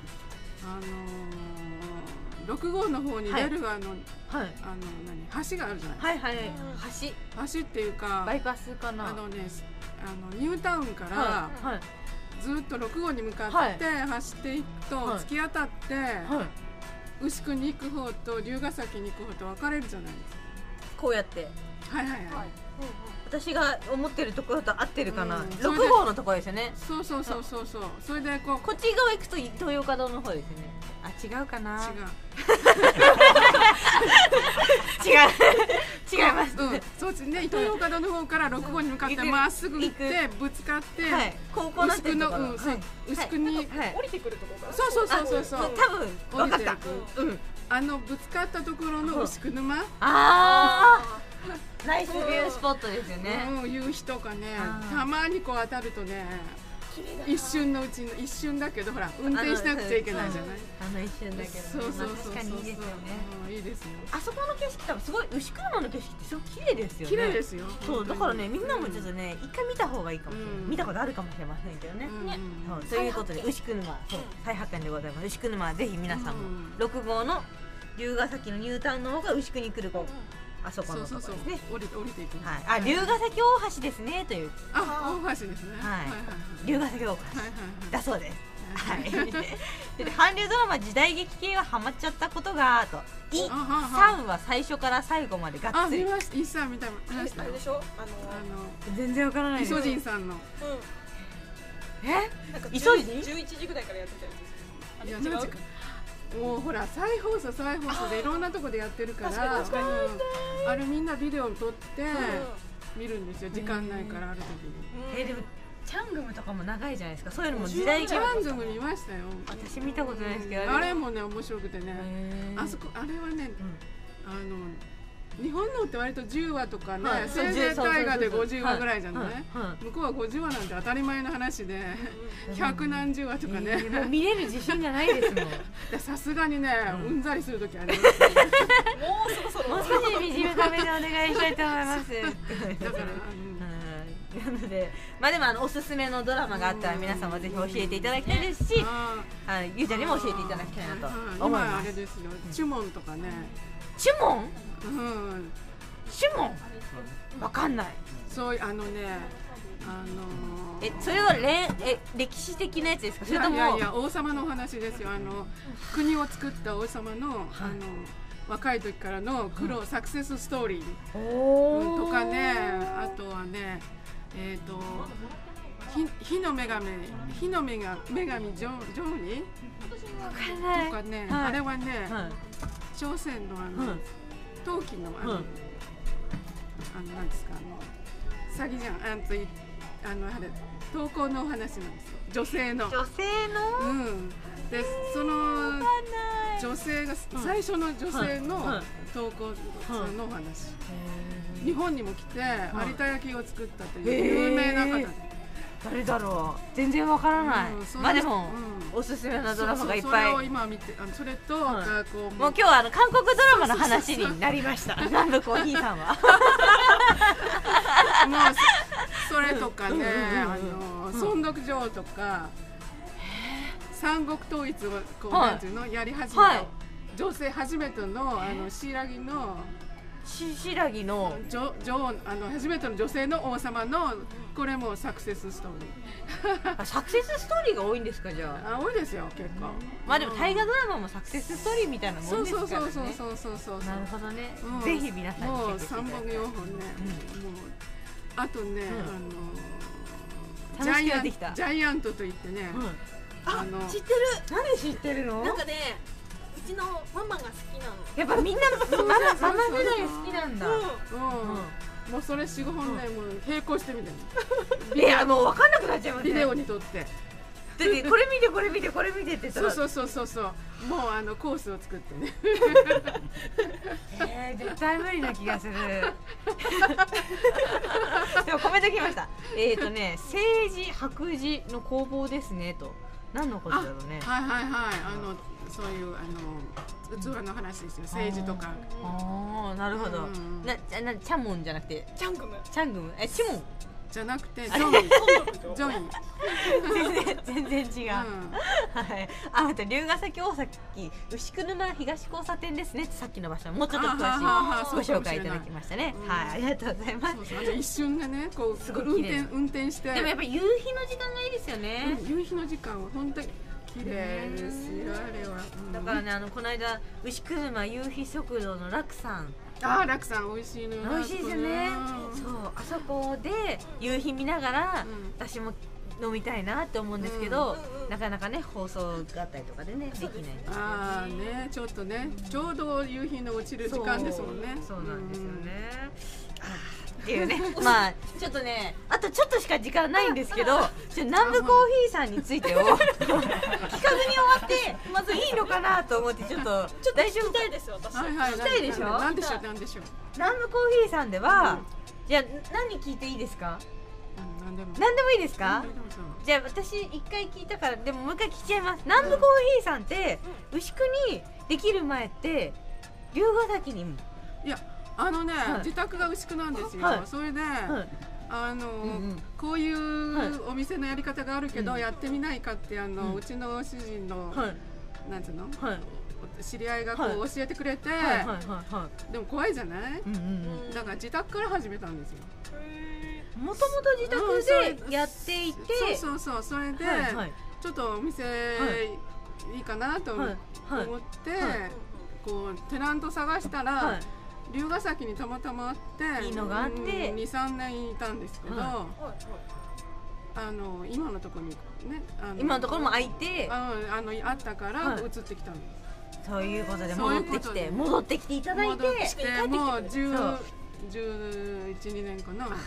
6号の方に出る橋があるじゃない。 はいはい。 橋っていうかバイパスかな。 ニュータウンからずっと6号に向かって走っていくと突き当たって牛久に行く方と龍ヶ崎に行く方と分かれるじゃないですか。 こうやって。 はい。 私が思ってるところと合ってるかな。6号のところですよね。 そう。それでこっち側行くと豊岡堂の方ですよね。あ、違うかな。違います。 そうですね。豊岡堂の方から6号に向かってまっすぐ行ってぶつかって高校なんていうところ。 牛久に降りてくるところ。 そう。 多分分かった。 ぶつかったところの牛久沼。 ナイスビュースポットですよね。 夕日とかね、たまにこう当たるとね、一瞬のうちの一瞬だけどほら運転しなくちゃいけないじゃない。 一瞬だけど。そう確かにいいですよね。 いいですよ。 あそこの景色多分すごい牛久沼の景色ってすごい綺麗ですよね。 綺麗ですよ。 そうだからねみんなもちょっとね一回見た方がいいかもしれない。見たことあるかもしれませんけどね。ということで牛久沼再発見でございます。牛久沼ぜひ皆さんも6号の龍ヶ崎のニュータウンの方が牛久に来るあそこのところですね。 降りていく。 はい。龍ヶ崎大橋ですねという。 大橋ですね。 はい。龍ヶ崎大橋だそうです。はい。で韓流ドラマ時代劇系はハマっちゃったことがと。イさんは最初から最後までがっつり。 見ました。イさん見たました。 あれでしょ？ 全然わからないです。 イソジンさんの。 イソジン ？11時ぐらいからやってたやつです。違う。 もうほら再放送でいろんなとこでやってるからあれみんなビデオを撮って見るんですよ。時間ないからある時に。 でもチャングムとかも長いじゃないですか。そういうのも時代劇。 チャングム見ましたよ。 私見たことないですけどあれもね面白くてね。あれはね日本のって割と10話とかね、生前大河で50話ぐらいじゃない。向こうは50話なんて当たり前の話で百何十話とかね。 もう見れる自信がないですもん。 さすがにねうんざりする時あります。 もう少し短めでお願いしたいと思います。 だからなのででもおすすめのドラマがあったら皆さんもぜひ教えていただきたいですし、ゆうちゃんにも教えていただきたいなと思います。 今あれですよ。チュモンとかね。 チュモン？チュモン？わかんない。 そういうそれは歴史的なやつですか？それともいや王様のお話ですよ。国を作った王様の若い時からの苦労サクセスストーリーとかね。あとはね火の女神ジョーニとかね。あれはね朝鮮の陶器のなんですか詐欺じゃんあれ投稿のお話なんですよ。女性のでその女性が最初の女性の投稿のお話。日本にも来て有田焼を作ったという有名な方。 誰だろう。全然わからない。でもおすすめのドラマがいっぱい。 それを今見てそれともう今日は韓国ドラマの話になりました。南部コーヒーさんは。 もうそれとかね孫徳城とか三国統一をこうなんていうのやり始めた女性初めての白木の初めての女性の王様のこれもサクセスストーリー。 サクセスストーリーが多いんですか？じゃあ多いですよ結構。 でも大河ドラマもサクセスストーリーみたいなもんですからね。 そうなるほどね。ぜひ皆さんにもう3本4本ね。もうあとねジャイアントといってね。 知ってる。 何知ってるの？ なんかねうちのママが好きなの。 やっぱみんなママ世代好きなんだ。 もうそれ4、5本ねもう並行してみて。 いやもう分かんなくなっちゃいますね。 ビデオに撮って。 でこれ見てこれ見てこれ見てってそうもうコースを作ってね。 絶対無理な気がする。でもコメント来ました。政治白磁の攻防ですねと。何のことだろうね。 そういう器の話ですよ。政治とか。 ああ、なるほど。チャモンじゃなくてチャングムチモンじゃなくてジョイ。 全然違う。はい。あと龍ヶ崎大崎牛久沼東交差点ですねってさっきの場所もうちょっと詳しいご紹介いただきましたね。はい、ありがとうございます。 一瞬がね、こうすごい運転して。 でもやっぱり夕日の時間がいいですよね。 夕日の時間は本当に綺麗ですよ、あれは。 だからね、この間牛久沼夕日食堂の楽さん。 楽さん美味しいのよ。 美味しいですよね。そう、あそこで夕日見ながら私も飲みたいなって思うんですけど、なかなかね放送があったりとかでねできないんですね。ちょっとね、ちょうど夕日の落ちる時間ですもんね。 そうなんですよね。っていうね、まあちょっとね、あとちょっとしか時間ないんですけど、南部コーヒーさんについてを聞かずに終わってまずいいのかなと思って、ちょっと大丈夫？ 聞きたいですよ、私。 聞きたいでしょ？ なんでしょう。 南部コーヒーさんでは、じゃあ何聞いていいですか？何でもいいですか？じゃあ私一回聞いたから、でももう一回聞いちゃいます。南部コーヒーさんって牛久にできる前って龍ヶ崎にも、 いや自宅が牛久なんですよ。それでこういうお店のやり方があるけどやってみないかって、うちの主人のなんていうの、知り合いがこう教えてくれて、でも怖いじゃない？だから自宅から始めたんですよ。 もともと自宅でやっていて、 それでちょっとお店いいかなと思って、こうテナント探したら龍ヶ崎にたまたまあっていいのがあって 2,3 年いたんですけど、今のところにね、 今のところも空いてあったから移ってきたんです。 そういうことで戻ってきていただいて、 もう11、2年かな。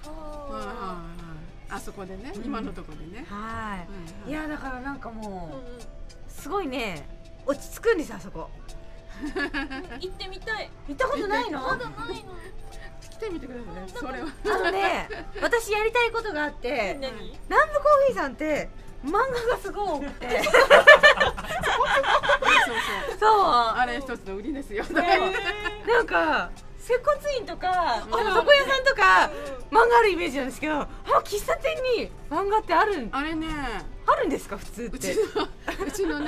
あそこでね、今のところでね。 いや、だからなんかもうすごいね、落ち着くんですあそこ。 行ってみたい。 行ったことないの？ まだないの。 来てみてください。それは私やりたいことがあって、南部コーヒーさんって漫画がすごい多くて、そうあれ一つの売りですよ。 なんか接骨院とか床屋さんとか漫画あるイメージなんですけど、喫茶店に漫画ってあるんですか普通って？ うちのね、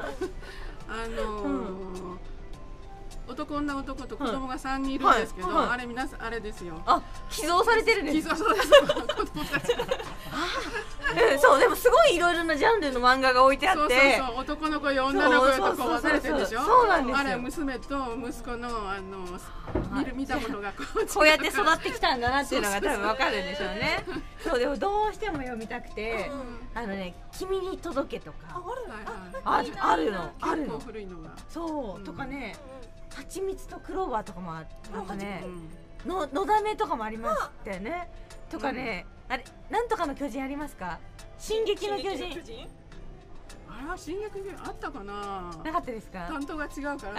女男と子供が3人いるんですけど、あれ皆さんあれですよ。 寄贈されてるんですか？ そうです。子供たち。 そう、でもすごいいろいろなジャンルの漫画が置いてあって、 男の子や女の子やとこう分かれてるでしょ。 そうなんですよ。 あれ娘と息子の見たものがこうやって育ってきたんだなっていうのが多分分かるんでしょうね。そう、でもどうしても読みたくて、君に届けとかあるの。 結構古いのが。 そうとかね、蜂蜜とクローバーとかもあったね。のだめとかもありましたよね。とかね、あれなんとかの巨人ありますか？進撃の巨人。 あれは進撃の巨人あったかな？ なかったですか？ 担当が違うから。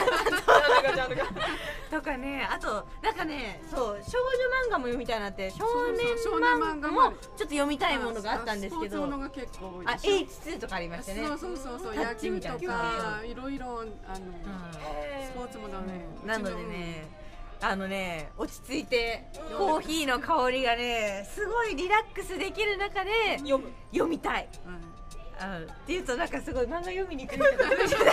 とかね、あとなんかね、そう少女漫画も読みたいなって、少年漫画もちょっと読みたいものがあったんですけど、 スポーツものが結構多いでしょ。 H2 とかありましたね。 そう野球とかいろいろスポーツものね。 なのでね、落ち着いてコーヒーの香りがねすごいリラックスできる中で読みたい。っていうとなんかすごい漫画読みに来るけど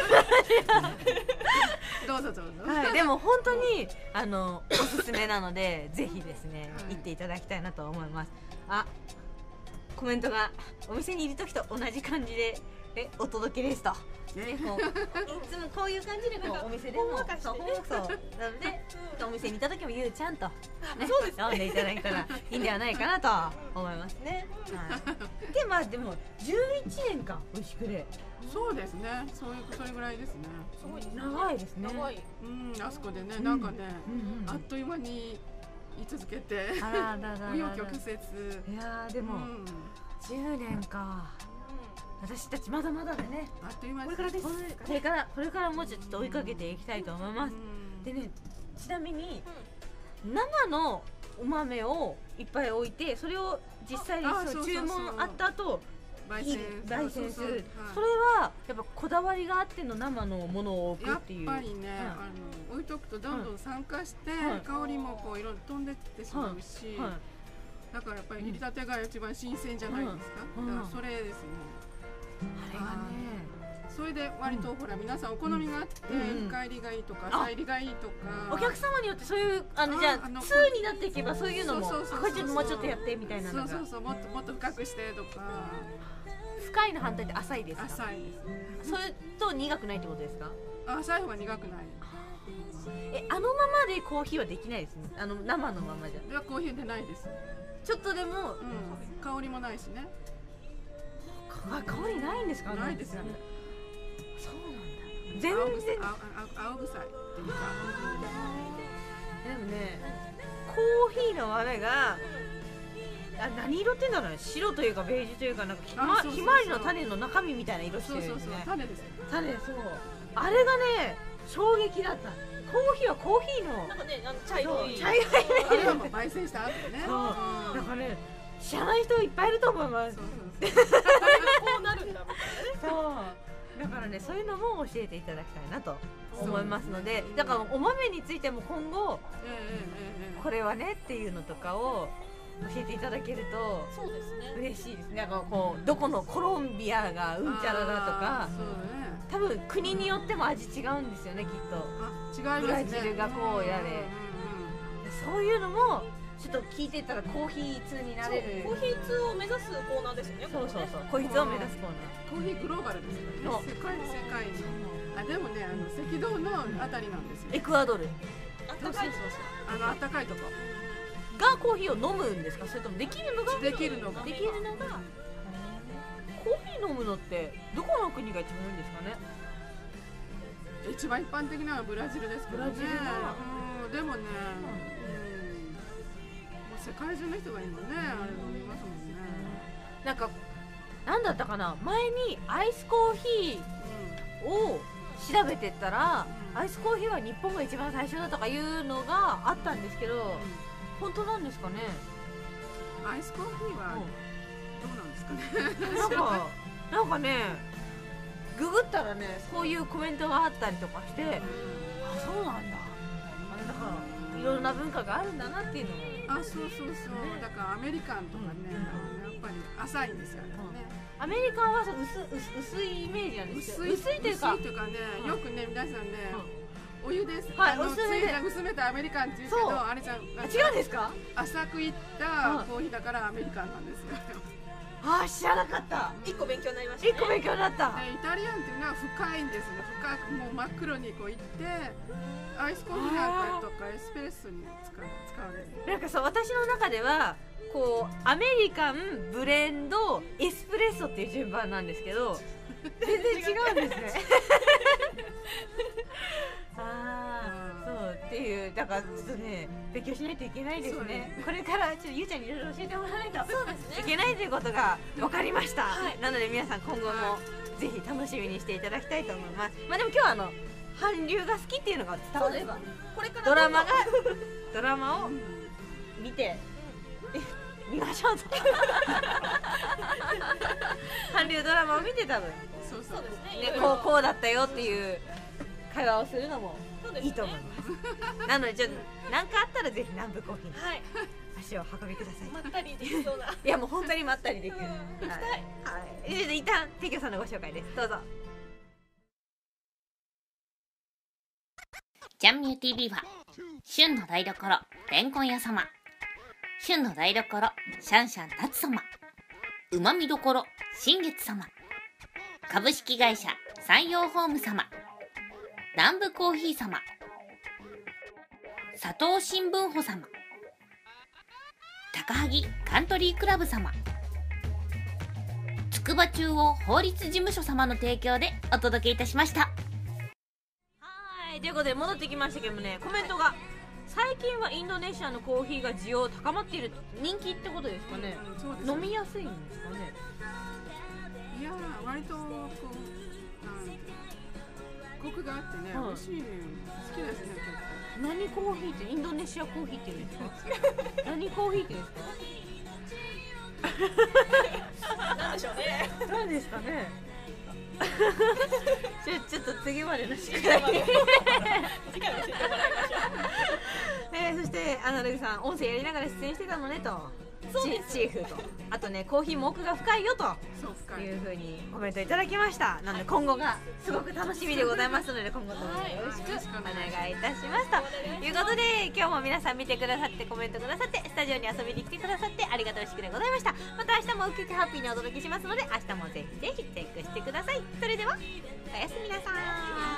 どうぞ。 でも本当におすすめなのでぜひですね行っていただきたいなと思います。コメントがお店にいる時と同じ感じでお届けですと。いつもこういう感じでお店でもそうなのでお店に行った時もゆうちゃんと飲んでいただいたらいいんではないかなと思いますね。ででも11年か牛久で。 そうですね。それぐらいですね。 長いですね。 あそこでね、なんかね、あっという間に居続けて紆余曲折。 いやでも10年か。私たちまだまだでね、これからです。これからもうちょっと追いかけていきたいと思います。でね、ちなみに生のお豆をいっぱい置いて、それを実際に注文あった後焙煎する。それはやっぱこだわりがあっての生のものを置くっていう。 やっぱりね、置いとくとどんどん酸化して香りもこういろいろ飛んでってしまうし、だからやっぱり入りたてが一番新鮮じゃないですか。だからそれですね。 あれがね。 それで割とほら皆さんお好みがあって深入りがいいとか浅入りがいいとか、 お客様によってそういうじゃあ2になっていけばそういうのもこれちょっともうちょっとやってみたいなのが、 そうもっと深くしてとか。 深いの反対って浅いですか？ 浅いです。 それと苦くないってことですか？ 浅い方が苦くない。 あのままでコーヒーはできないですね。生のままじゃ。 ではコーヒーでないです。 ちょっとでも香りもないしね。 香りないんですか？ ないですよね。 そうなんだ。全然青臭いっていうか。 でもね、コーヒーの豆が何色って言うんだろうね。白というかベージュというかなんかひまわりの種の中身みたいな色してるんですね。 種です。 種、そう。あれがね衝撃だった。コーヒーはコーヒーのなんかね茶色い。 茶色いね。 あれはもう焙煎した後ね。 そう。なんかね知らない人いっぱいいると思います。 こうなるんだみたいな。 そうだからね、そういうのも教えていただきたいなと思いますので、だからお豆についても今後これはねっていうのとかを教えていただけるとそうですね。 嬉しいですね。なんかこうどこのコロンビアがうんちゃらだとか、多分国によっても味違うんですよね、きっと。 違いますね。 ブラジルがこうやれ、そういうのもちょっと聞いてたらコーヒー通になれる。 コーヒー通を目指すコーナーですよね。 そうコーヒー通を目指すコーナー。 コーヒーグローバルですよね。世界に。でもね、赤道のあたりなんですよ。 エクアドル。 あったかい。 あったかいとこがコーヒーを飲むんですか？それともできるのができるのがコーヒー飲むのってどこの国が一番多いんですかね？ 一番一般的なのはブラジルですけどね。でもね、世界中の人が今ね、あれ飲みますもんね。 なんかなんだったかな、前にアイスコーヒーを調べてったら、アイスコーヒーは日本が一番最初だとかいうのがあったんですけど、本当なんですかね？ アイスコーヒーはどうなんですかね？ なんかね、ググったらね、そういうコメントがあったりとかして、あ、そうなんだ。だからいろんな文化があるんだなっていうのも。 そう。だからアメリカンとかね、やっぱり浅いんですよね。 アメリカンは薄いイメージなんですよ。薄いというかね、 よくね皆さんね、お湯です。薄めたアメリカンって言うけど、あれじゃ違うんですか？ 浅くいったコーヒーだからアメリカンなんですよ。 知らなかった。 一個勉強になりましたね。 一個勉強になった。 イタリアンっていうのは深いんですね。深くもう真っ黒にこういって、アイスコーヒーなんかとかエスプレッソに使われる。 なんか私の中ではこうアメリカン、ブレンド、エスプレッソっていう順番なんですけど、全然違うんですね。そうっていう、だからちょっとね、勉強しないといけないですね。これからちょっとゆうちゃんにいろいろ教えてもらわないといけないということが分かりました。なので皆さん今後もぜひ楽しみにしていただきたいと思います。まあでも今日は韓流が好きっていうのが伝われば、 これからドラマを見て見ましょうと。韓流ドラマを見て多分そうですね、こうだったよっていう会話をするのもいいと思います。なのでちょっと何かあったらぜひ南部コーヒーに足を運びください。 まったりできそうな。 いやもう本当にまったりできる。一旦テキョさんのご紹介です。どうぞ。 ジャンミュー TV は旬の台所レンコン屋様、旬の台所シャンシャンタツ様、うまみどころ新月様、株式会社山陽ホーム様、南部コーヒー様、佐藤新聞補様、高萩カントリークラブ様、筑波中央法律事務所様の提供でお届けいたしました。 ということで戻ってきましたけどもね、コメントが最近はインドネシアのコーヒーが需要高まっている、人気ってことですかね。飲みやすいんですかね。 いや割とこうコクがあってね、美味しい、好きですね。結構何コーヒーってインドネシアコーヒーって言うんですか？何コーヒーって言うんですか？ なんでしょうね。 何ですかね。ちょっと次までの宿題。 次回教えてもらいましょう。 そしてレグさん音声やりながら出演してたのねと。 そうですチーフとあとねコーヒーも奥が深いよとそう深いいう風にコメントいただきました。なので今後がすごく楽しみでございますので今後ともよろしくお願いいたしますということで、今日も皆さん見てくださってコメントくださってスタジオに遊びに来てくださってありがとうしくでございました。また明日もウキウキハッピーにお届けしますので明日もぜひぜひチェックしてください。それではおやすみなさーい。